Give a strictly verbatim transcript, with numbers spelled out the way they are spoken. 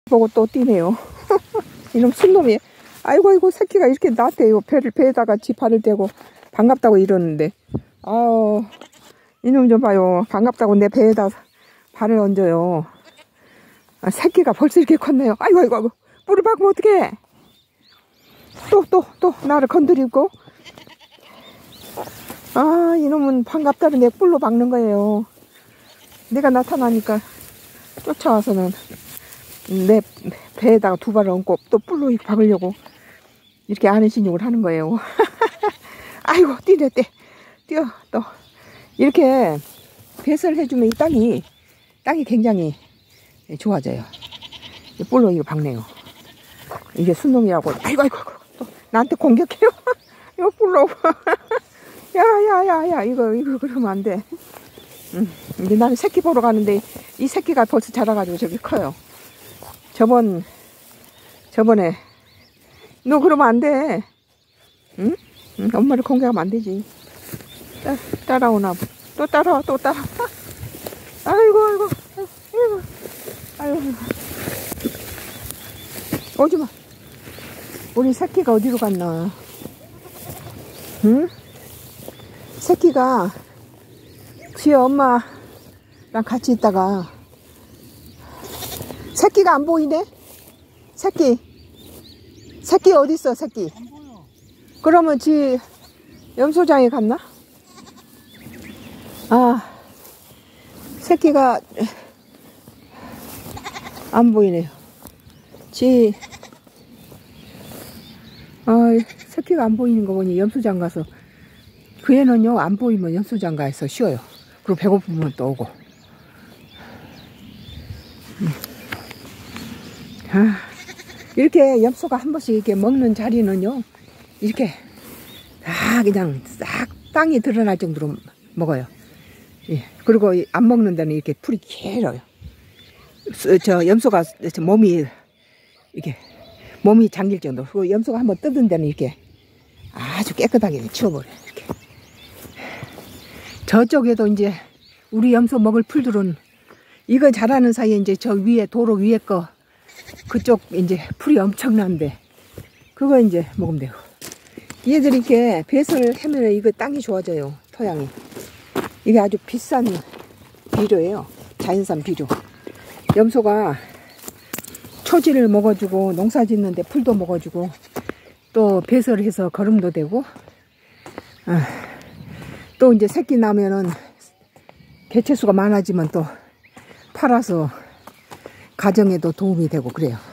보고 또 뛰네요. 이놈 순놈이. 아이고 아이고 새끼가 이렇게 나대요. 배를 배에다가 지 발을 대고 반갑다고 이러는데. 아우 이놈 좀 봐요. 반갑다고 내 배에다 발을 얹어요. 아, 새끼가 벌써 이렇게 컸네요. 아이고 아이고 아이고. 뿔을 박으면 어떡해. 또 또 또 나를 건드리고. 아 이놈은 반갑다고 내 뿔로 박는 거예요. 내가 나타나니까 쫓아와서는 내 배에다가 두 발을 얹고 또 뿔로 박으려고 이렇게 아는 신용을 하는 거예요. 아이고 뛰네 뛰 뛰어 또 이렇게 배설을 해주면 이 땅이 땅이 굉장히 좋아져요. 뿔로 이거 박네요. 이게 순놈이라고. 아이고 아이고 또 나한테 공격해요. 이거 뿔로. 야야야야 이거 이거 그러면 안 돼. 음, 이제 나는 새끼 보러 가는데 이 새끼가 벌써 자라가지고 저기 커요. 저번 저번에 너 그러면 안 돼. 응? 응? 엄마를 공격하면 안 되지. 따, 따라오나 또 따라와 또 따라. 아이고 아이고 아이고 아이고 오지마. 우리 새끼가 어디로 갔나? 응? 새끼가 지 엄마랑 같이 있다가 새끼가 안 보이네? 새끼 새끼 어딨어 새끼? 안 보여. 그러면 지 염소장에 갔나? 아 새끼가 안 보이네요. 지 아, 새끼가 안 보이는 거 보니 염소장 가서 그 애는요 안 보이면 염소장 가서 쉬어요. 그리고 배고프면 또 오고. 음. 아, 이렇게 염소가 한 번씩 이렇게 먹는 자리는요 이렇게 다 그냥 싹 땅이 드러날 정도로 먹어요. 예. 그리고 안 먹는 데는 이렇게 풀이 길어요. 저 염소가 저 몸이 이렇게 몸이 잠길 정도. 그리고 염소가 한번 뜯은 데는 이렇게 아주 깨끗하게 치워버려요. 이렇게. 저쪽에도 이제 우리 염소 먹을 풀들은 이거 자라는 사이에 이제 저 위에 도로 위에 거 그쪽 이제 풀이 엄청난데 그거 이제 먹으면 되고. 얘들이 이렇게 배설을 하면 이거 땅이 좋아져요. 토양이. 이게 아주 비싼 비료예요. 자연산 비료. 염소가 초지를 먹어주고 농사 짓는데 풀도 먹어주고 또 배설해서 거름도 되고 아, 또 이제 새끼 나면은 개체수가 많아지면 또 팔아서 가정에도 도움이 되고 그래요.